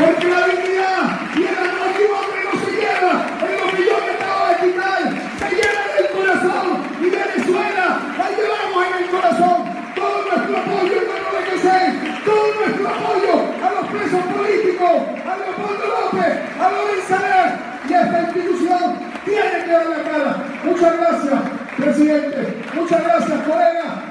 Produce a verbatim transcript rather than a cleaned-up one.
porque la dignidad y el amor de un hombre no se lleva en los millones que acabo de quitar, se lleva en el corazón, y Venezuela la llevamos en el corazón. Todo nuestro apoyo, hermano de que sé, todo nuestro apoyo a los presos políticos, a Leopoldo López, a Lorenzo Saez, y esta institución tiene que dar la cara. Muchas gracias, presidente. Muchas gracias, colega.